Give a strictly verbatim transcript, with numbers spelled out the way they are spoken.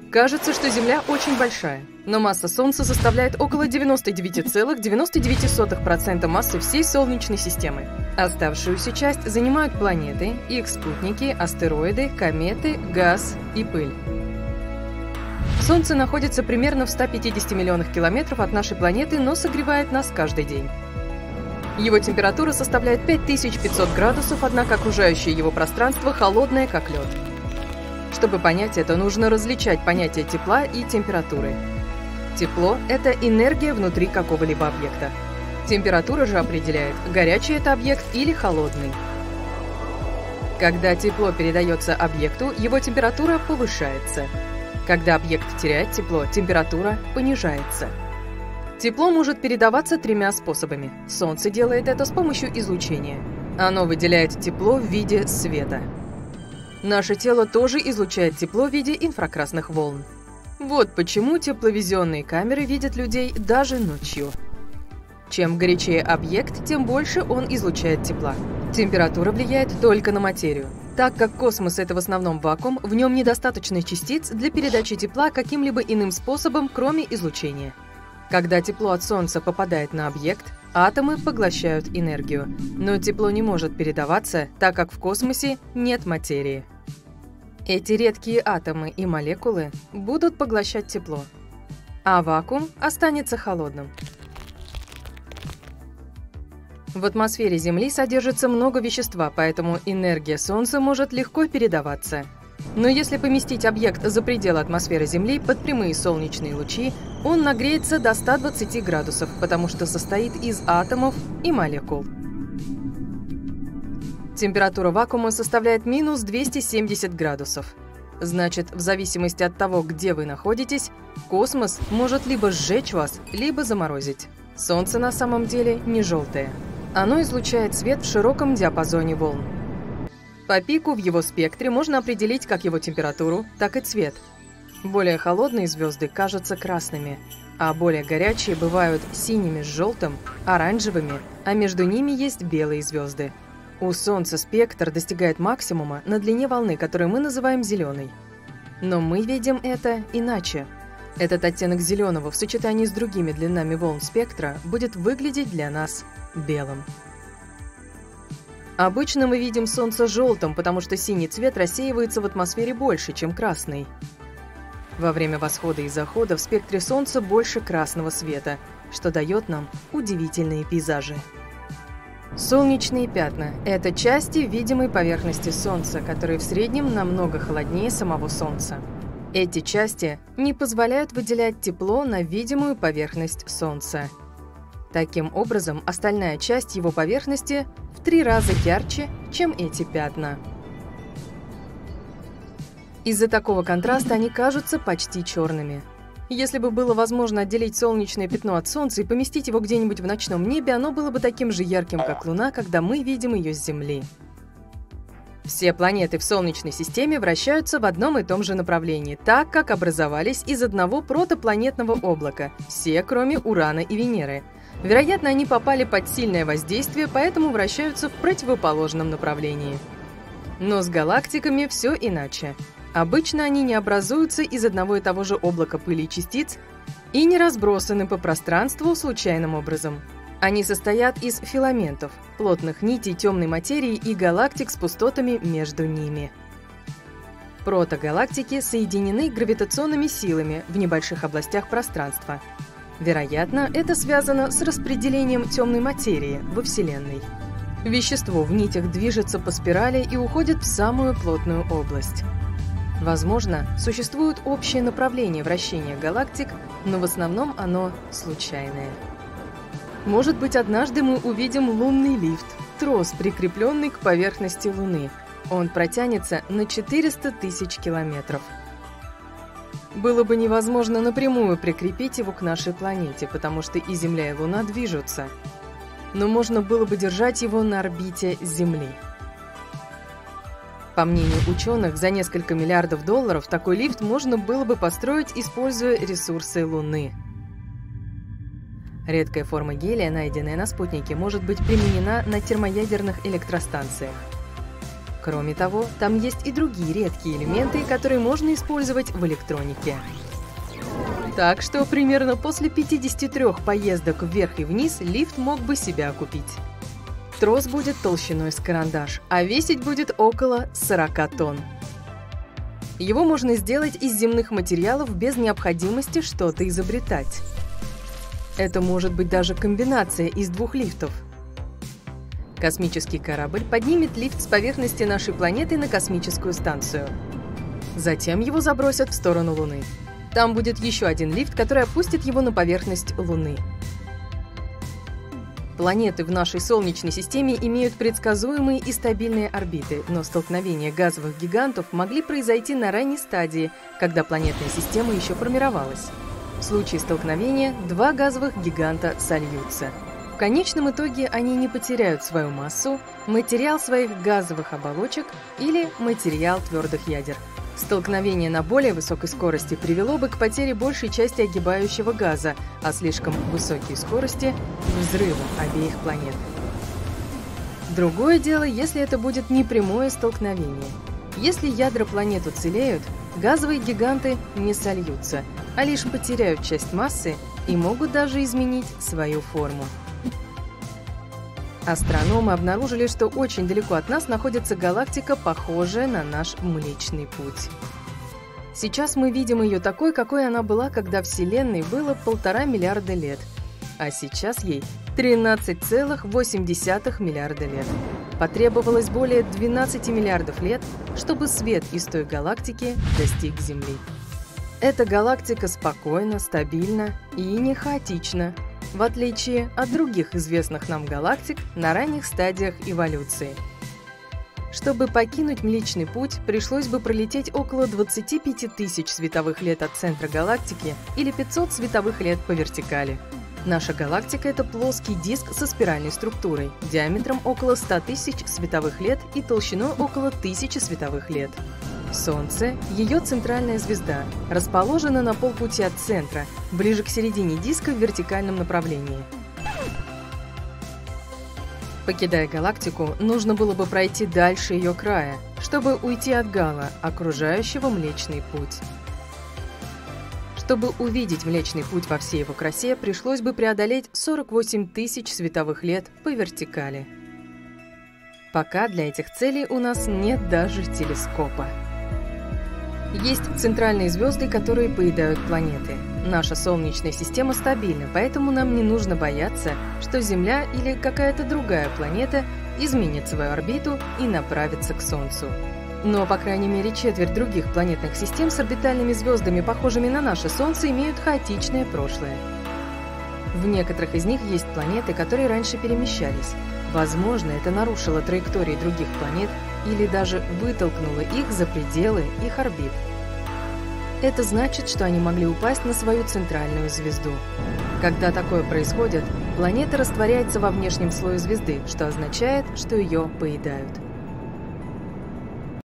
Кажется, что Земля очень большая, но масса Солнца составляет около девяноста девяти целых девяноста девяти сотых процента массы всей Солнечной системы. Оставшуюся часть занимают планеты, их спутники, астероиды, кометы, газ и пыль. Солнце находится примерно в ста пятидесяти миллионах километров от нашей планеты, но согревает нас каждый день. Его температура составляет пять тысяч пятьсот градусов, однако окружающее его пространство холодное, как лед. Чтобы понять это, нужно различать понятия тепла и температуры. Тепло – это энергия внутри какого-либо объекта. Температура же определяет, горячий это объект или холодный. Когда тепло передается объекту, его температура повышается. Когда объект теряет тепло, температура понижается. Тепло может передаваться тремя способами. Солнце делает это с помощью излучения. Оно выделяет тепло в виде света. Наше тело тоже излучает тепло в виде инфракрасных волн. Вот почему тепловизионные камеры видят людей даже ночью. Чем горячее объект, тем больше он излучает тепла. Температура влияет только на материю. Так как космос – это в основном вакуум, в нем недостаточно частиц для передачи тепла каким-либо иным способом, кроме излучения. Когда тепло от Солнца попадает на объект, атомы поглощают энергию, но тепло не может передаваться, так как в космосе нет материи. Эти редкие атомы и молекулы будут поглощать тепло, а вакуум останется холодным. В атмосфере Земли содержится много вещества, поэтому энергия Солнца может легко передаваться. Но если поместить объект за пределы атмосферы Земли под прямые солнечные лучи, он нагреется до ста двадцати градусов, потому что состоит из атомов и молекул. Температура вакуума составляет минус двести семьдесят градусов. Значит, в зависимости от того, где вы находитесь, космос может либо сжечь вас, либо заморозить. Солнце на самом деле не желтое. Оно излучает свет в широком диапазоне волн. По пику в его спектре можно определить как его температуру, так и цвет. Более холодные звезды кажутся красными, а более горячие бывают синими с желтым, оранжевыми, а между ними есть белые звезды. У Солнца спектр достигает максимума на длине волны, которую мы называем зеленой. Но мы видим это иначе. Этот оттенок зеленого в сочетании с другими длинами волн спектра будет выглядеть для нас белым. Обычно мы видим Солнце желтым, потому что синий цвет рассеивается в атмосфере больше, чем красный. Во время восхода и захода в спектре Солнца больше красного света, что дает нам удивительные пейзажи. Солнечные пятна – это части видимой поверхности Солнца, которые в среднем намного холоднее самого Солнца. Эти части не позволяют выделять тепло на видимую поверхность Солнца. Таким образом, остальная часть его поверхности в три раза ярче, чем эти пятна. Из-за такого контраста они кажутся почти черными. Если бы было возможно отделить солнечное пятно от Солнца и поместить его где-нибудь в ночном небе, оно было бы таким же ярким, как Луна, когда мы видим ее с Земли. Все планеты в Солнечной системе вращаются в одном и том же направлении, так как образовались из одного протопланетного облака, все, кроме Урана и Венеры. Вероятно, они попали под сильное воздействие, поэтому вращаются в противоположном направлении. Но с галактиками все иначе. Обычно они не образуются из одного и того же облака пыли и частиц и не разбросаны по пространству случайным образом. Они состоят из филаментов, плотных нитей темной материи и галактик с пустотами между ними. Протогалактики соединены гравитационными силами в небольших областях пространства. Вероятно, это связано с распределением темной материи во Вселенной. Вещество в нитях движется по спирали и уходит в самую плотную область. Возможно, существует общее направление вращения галактик, но в основном оно случайное. Может быть, однажды мы увидим лунный лифт, трос, прикрепленный к поверхности Луны. Он протянется на четыреста тысяч километров. Было бы невозможно напрямую прикрепить его к нашей планете, потому что и Земля, и Луна движутся. Но можно было бы держать его на орбите Земли. По мнению ученых, за несколько миллиардов долларов такой лифт можно было бы построить, используя ресурсы Луны. Редкая форма гелия, найденная на спутнике, может быть применена на термоядерных электростанциях. Кроме того, там есть и другие редкие элементы, которые можно использовать в электронике. Так что примерно после пятидесяти трёх поездок вверх и вниз лифт мог бы себя окупить. Трос будет толщиной с карандаш, а весить будет около сорока тонн. Его можно сделать из земных материалов без необходимости что-то изобретать. Это может быть даже комбинация из двух лифтов. Космический корабль поднимет лифт с поверхности нашей планеты на космическую станцию. Затем его забросят в сторону Луны. Там будет еще один лифт, который опустит его на поверхность Луны. Планеты в нашей Солнечной системе имеют предсказуемые и стабильные орбиты, но столкновения газовых гигантов могли произойти на ранней стадии, когда планетная система еще формировалась. В случае столкновения два газовых гиганта сольются. В конечном итоге они не потеряют свою массу, материал своих газовых оболочек или материал твердых ядер. Столкновение на более высокой скорости привело бы к потере большей части огибающего газа, а слишком высокие скорости – к взрыву обеих планет. Другое дело, если это будет непрямое столкновение. Если ядра планет уцелеют, газовые гиганты не сольются, а лишь потеряют часть массы и могут даже изменить свою форму. Астрономы обнаружили, что очень далеко от нас находится галактика, похожая на наш Млечный Путь. Сейчас мы видим ее такой, какой она была, когда Вселенной было полтора миллиарда лет, а сейчас ей тринадцать целых восемь десятых миллиарда лет. Потребовалось более двенадцати миллиардов лет, чтобы свет из той галактики достиг Земли. Эта галактика спокойна, стабильна и не хаотична, в отличие от других известных нам галактик на ранних стадиях эволюции. Чтобы покинуть Млечный Путь, пришлось бы пролететь около двадцати пяти тысяч световых лет от центра галактики или пятисот световых лет по вертикали. Наша галактика – это плоский диск со спиральной структурой, диаметром около ста тысяч световых лет и толщиной около тысячи световых лет. Солнце, ее центральная звезда, расположена на полпути от центра, ближе к середине диска в вертикальном направлении. Покидая галактику, нужно было бы пройти дальше ее края, чтобы уйти от гала, окружающего Млечный Путь. Чтобы увидеть Млечный Путь во всей его красе, пришлось бы преодолеть сорок восемь тысяч световых лет по вертикали. Пока для этих целей у нас нет даже телескопа. Есть центральные звезды, которые поедают планеты. Наша Солнечная система стабильна, поэтому нам не нужно бояться, что Земля или какая-то другая планета изменит свою орбиту и направится к Солнцу. Но, по крайней мере, четверть других планетных систем с орбитальными звездами, похожими на наше Солнце, имеют хаотичное прошлое. В некоторых из них есть планеты, которые раньше перемещались. Возможно, это нарушило траектории других планет или даже вытолкнуло их за пределы их орбит. Это значит, что они могли упасть на свою центральную звезду. Когда такое происходит, планета растворяется во внешнем слое звезды, что означает, что ее поедают.